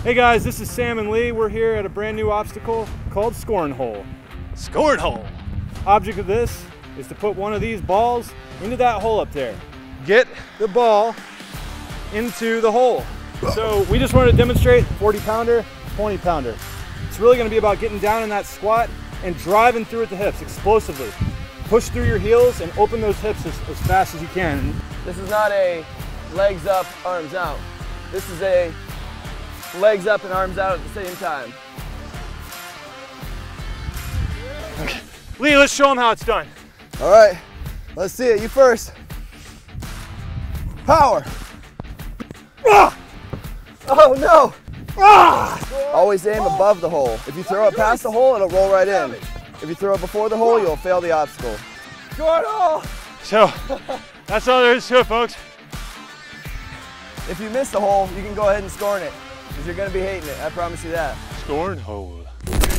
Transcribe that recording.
Hey guys, this is Sam and Lee. We're here at a brand new obstacle called Scornhole. Scornhole. Object of this is to put one of these balls into that hole up there. Get the ball into the hole. So we just wanted to demonstrate 40-pounder, 20-pounder. It's really going to be about getting down in that squat and driving through at the hips explosively. Push through your heels and open those hips as fast as you can. This is not a legs up, arms out. This is a legs up and arms out at the same time. Okay. Lee, let's show them how it's done. All right, let's see it. You first. Power. Ah! Oh no! Ah! Always aim above the hole. If you throw it past the hole, it'll roll right in. If you throw it before the hole, you'll fail the obstacle. Scornhole! So, that's all there is to it, folks. If you miss the hole, you can go ahead and scorn it, because you're going to be hating it. I promise you that. Scornhole.